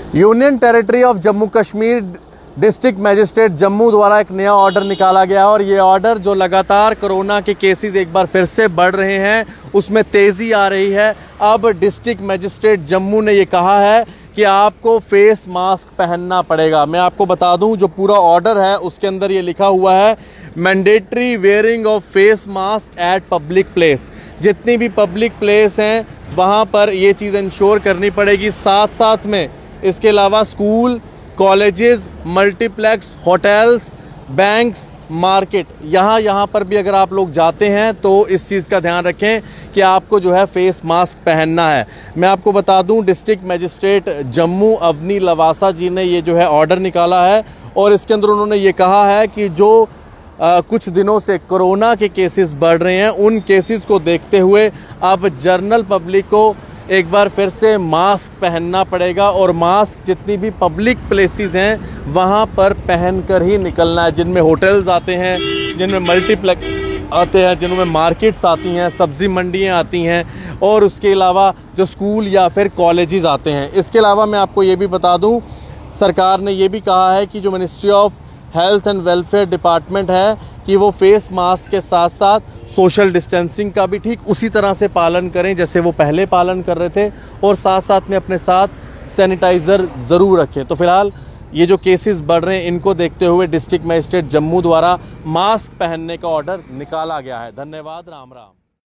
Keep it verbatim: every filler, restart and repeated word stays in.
Union territory of Jammu Kashmir district magistrate Jammu द्वारा एक नया ऑर्डर निकाला गया और ये ऑर्डर जो लगातार कोरोना के केसेस एक बार फिर से बढ़ रहे हैं उसमें तेज़ी आ रही है। अब डिस्ट्रिक्ट मजिस्ट्रेट जम्मू ने ये कहा है कि आपको फेस मास्क पहनना पड़ेगा। मैं आपको बता दूं जो पूरा ऑर्डर है उसके अंदर ये लिखा हुआ है mandatory wearing of face mask at public place. जितनी भी पब्लिक प्लेस हैं वहाँ पर ये चीज़ इंश्योर करनी पड़ेगी। साथ साथ में इसके अलावा school, colleges, multiplex, hotels, banks, market, यहाँ यहाँ पर भी अगर आप लोग जाते हैं तो इस चीज़ का ध्यान रखें कि आपको जो है फेस मास्क पहनना है। मैं आपको बता दूं डिस्ट्रिक्ट मजिस्ट्रेट जम्मू अवनी लवासा जी ने ये जो है ऑर्डर निकाला है और इसके अंदर उन्होंने ये कहा है कि जो आ, कुछ दिनों से कोरोना के केसेस बढ़ रहे हैं उन केसेस को देखते हुए अब जनरल पब्लिक को एक बार फिर से मास्क पहनना पड़ेगा और मास्क जितनी भी पब्लिक प्लेसेस हैं वहाँ पर पहनकर ही निकलना है। जिनमें होटल्स आते हैं, जिनमें मल्टीप्लेक्स आते हैं, जिनमें मार्केट्स आती हैं, सब्ज़ी मंडियाँ आती हैं और उसके अलावा जो स्कूल या फिर कॉलेजेस आते हैं। इसके अलावा मैं आपको ये भी बता दूँ सरकार ने ये भी कहा है कि जो ministry of health and welfare department है कि वो फेस मास्क के साथ साथ सोशल डिस्टेंसिंग का भी ठीक उसी तरह से पालन करें जैसे वो पहले पालन कर रहे थे और साथ साथ में अपने साथ सैनिटाइज़र ज़रूर रखें। तो फिलहाल ये जो केसेस बढ़ रहे हैं इनको देखते हुए डिस्ट्रिक्ट मजिस्ट्रेट जम्मू द्वारा मास्क पहनने का ऑर्डर निकाला गया है। धन्यवाद। राम राम।